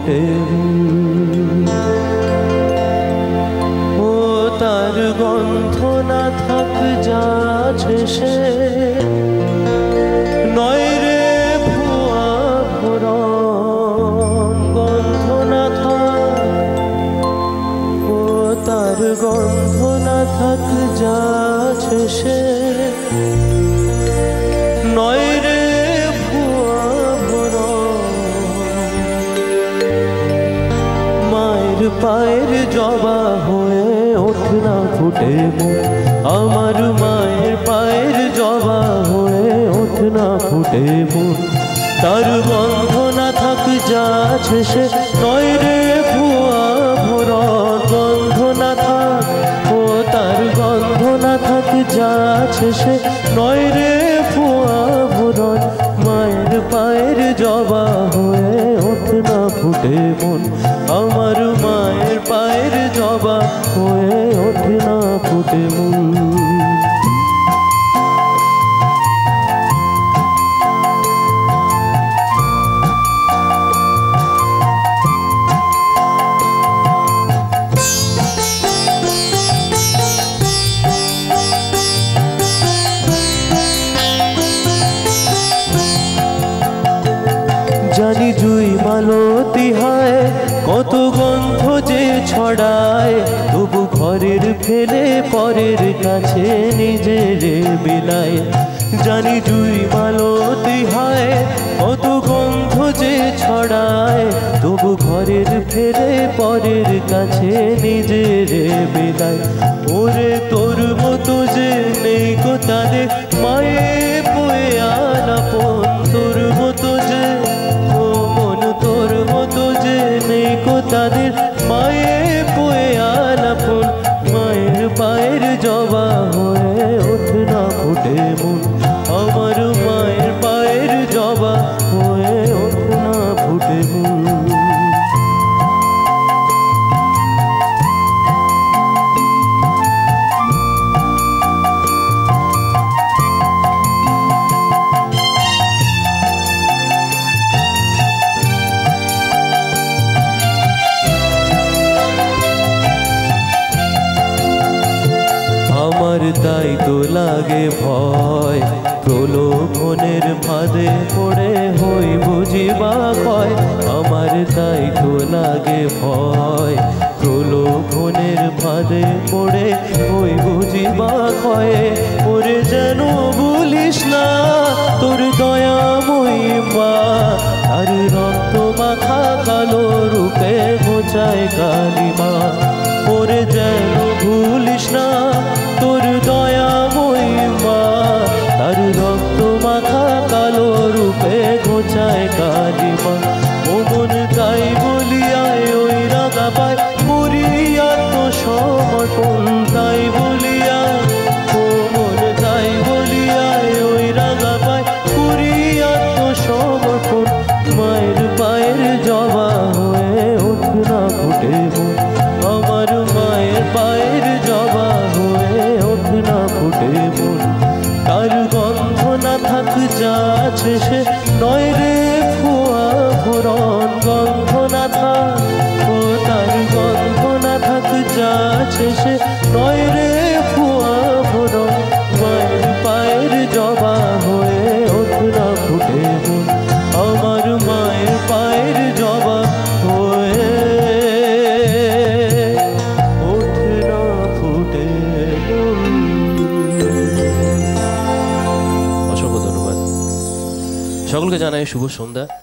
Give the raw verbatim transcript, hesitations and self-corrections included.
ফুটে ও তার গন্ধ না থাক যাচ্ছে সে নয় রে ভুয়া ভরণ গন্ধ না থাক ও তার গন্ধ না থাক যাচ্ছে সে নয় রে ভুয়া ভরণ মায়ের পায়ের জবা হয়ে ওঠ না ফুটে আমার মায়ের পায়ের জবা হয়ে ওঠ না ফুটে তার গন্ধ না থাক যাচ্ছে সে নয় রে ভুয়া ভরণ গন্ধ না থাক ও তার গন্ধ না থাক যাচ্ছে সে নয় রে ভুয়া ভরণ মায়ের পায়ের জবা হয়ে ওঠ না ফুটে মন আমার মায়ের পায়ের জবা হয়ে ওঠ না ফুটে মন জানি জুই মালতী হয় কত গন্ধ যে ছড়ায় তবু ঘরের ফেলে পরের কাছে নিজের বিলায় জানি জুই মালতী হয় কত গন্ধ যে ছড়ায় তবু ঘরের ফেলে পরের কাছে নিজের বিলায় ওরে তোর মতো যে নেই গো তাদের মায়ে বয়ে আলাপন তোর মতো যে তাদের মায়ে বয়ে আলাপন মায়ের পায়ের জবা হয়ে ওঠ না ফুটে মন আমার মায়ের পায়ের জবা হয়ে ওঠ না ফুটে মন আমার তাই তো লাগে ভয় প্রলোভনের ফাঁদে পড়ে হই বুঝিবা কয় আমার তাই তো লাগে ভয় প্রলোভনের ফাঁদে পড়ে হই বুঝিবা কয় ওরে যেন বলিস না তোর দয়াময়ী মা আর রক্ত মাখা কালো রূপে ঘোচায় কালিমা ওরে যেন ভুলিস না তোর দয়াময়ী মা তার রক্ত মাখা কালো রূপে ঘোচায় কালিমা মন তাই বলিয়ায় ওই রাগা পায় মরিয়া তো সমর্পণ তাই বলিয়ায় ও মন তাই বলিয়ায় ওই রাগা পায় মরিয়া তো সমর্পণ মায়ের পায়ের জবা হয়ে ওঠ না ফুটে আমার মায়ের পায়ের জবা হয়ে ওঠ না ফুটে মন তার গন্ধ না থাক যাচ্ছে সে নয় রে ভুয়া ভরণ গন্ধ না থাক ও তার গন্ধ না থাক যাচ্ছে সে নয় রে ভুয়া ভরণ মায়ের পায়ের জবা হয়ে ওঠ না ফুটে মন আমার মায়ের পায়ের জবা হয়ে সকলকে জানাই শুভ সন্ধ্যা।